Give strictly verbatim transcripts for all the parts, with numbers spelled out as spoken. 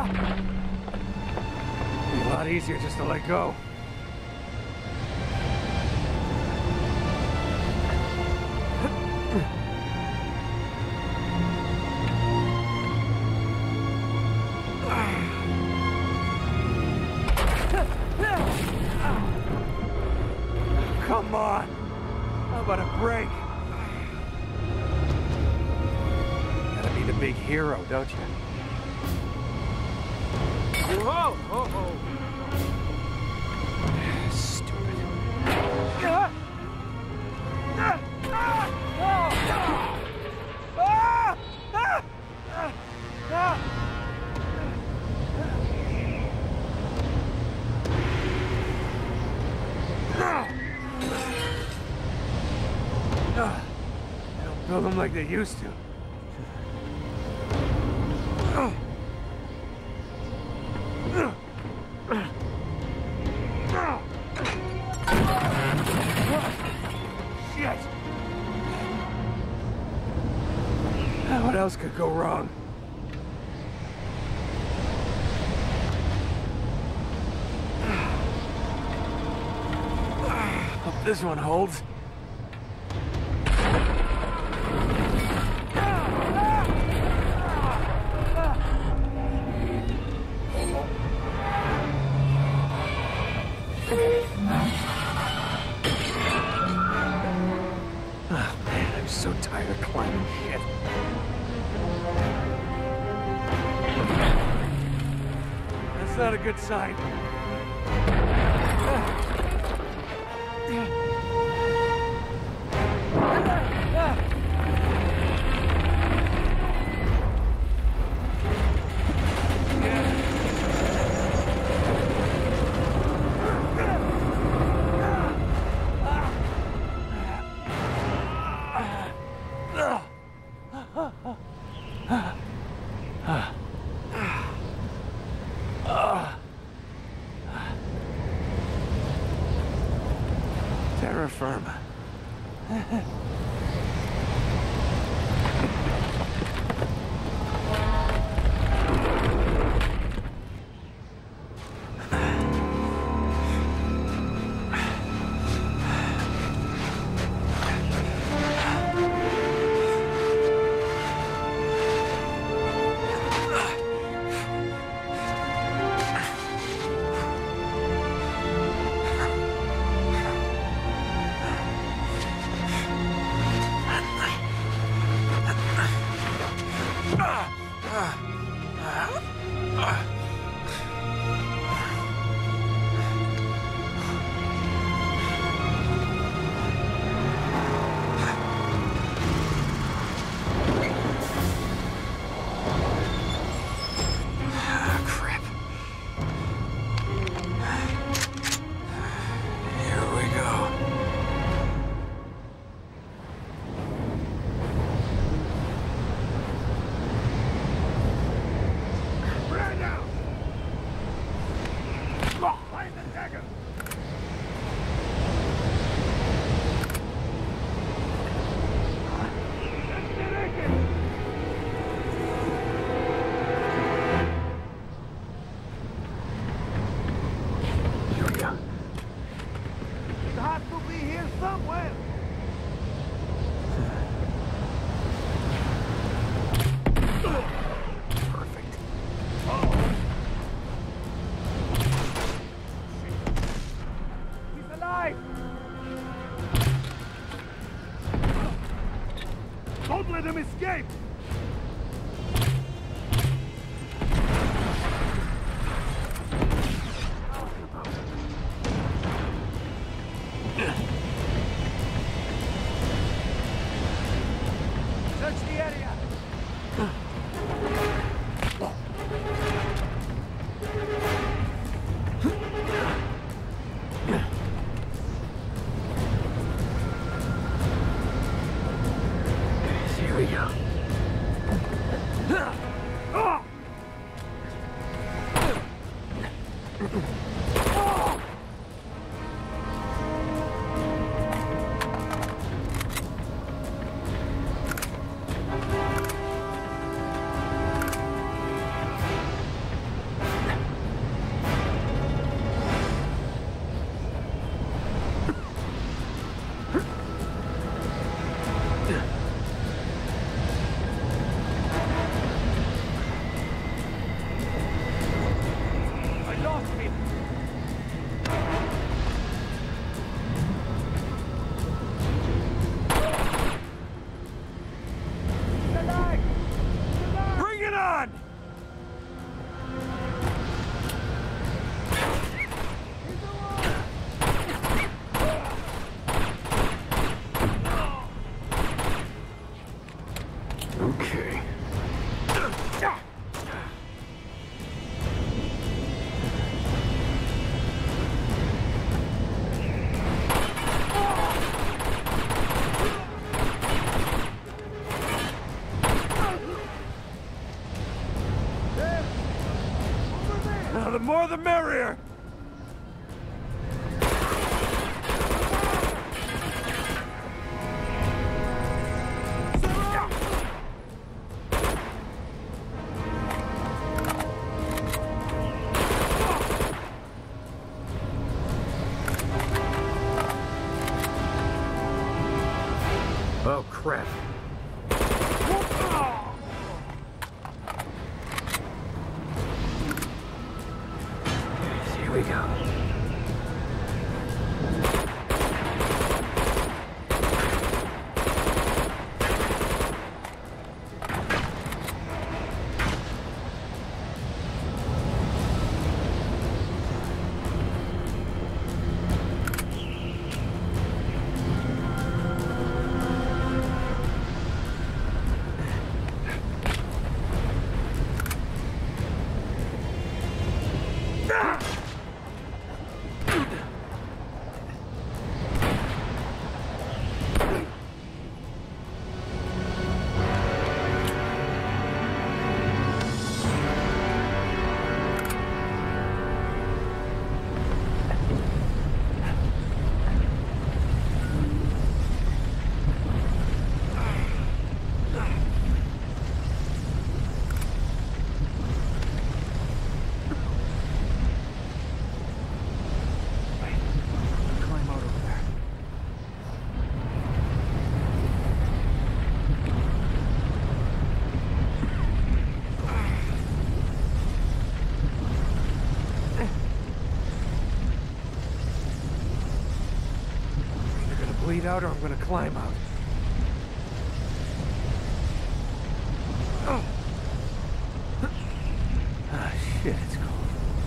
Be a lot easier just to let go. Come on! How about a break? Gotta be the big hero, don't you? Whoa! Whoa! Whoa! Stupid. Ah! Ah! Ah! Ah! Ah! Ah! They don't build them like they used to. Shit! What else could go wrong? Hope this one holds. Oh man, I'm so tired of climbing shit. That's not a good sign. Terra firma. Don't let him escape! Search the area! Here we go. the more the merrier! Oh, crap. Here we go. Bleed out or I'm gonna climb out. Oh. Ah, shit, it's cold.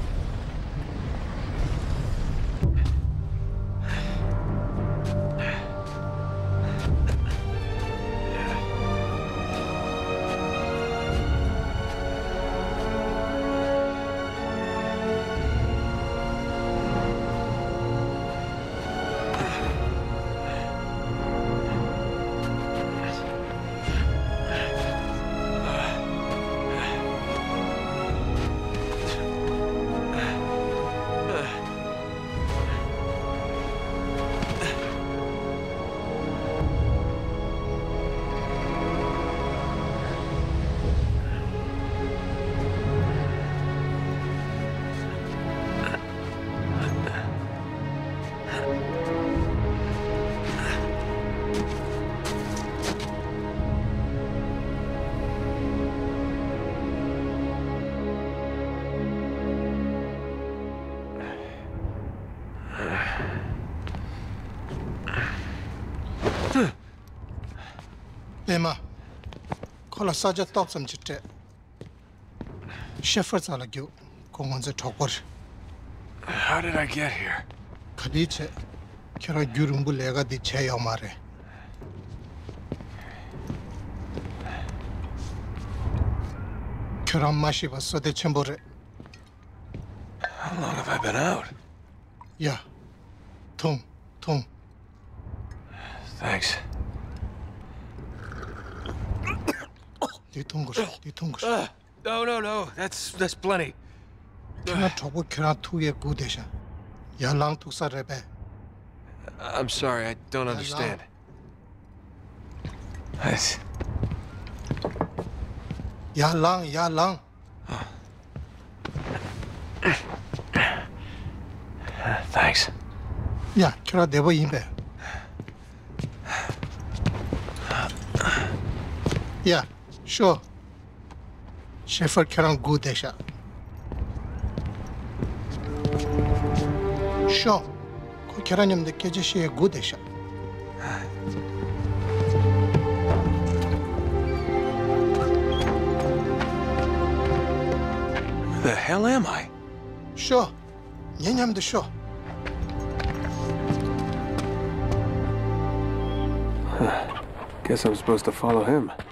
Emma, call a sergeant top some chit. Shepherds are like you, go on the top. How did I get here? Kadiche, Kira Gurumbu Lega di Che Omare. Kiramashi was so the chambore. How long have I been out? Yeah, Tom, Tom. Thanks. Uh, no, no, no. That's that's plenty. Kira trouble Kira two year good desha. Ya lang to sarebe. I'm sorry, I don't understand. Nice. Ya lang, ya lang. Thanks. Yeah, Kira debo imbe. Yeah. Sure. Shepherd Karan good desha. Sure. Ko Karanim the Kejeshi good desha. Where the hell am I? Sure. Nyanyam the show. Guess I'm supposed to follow him.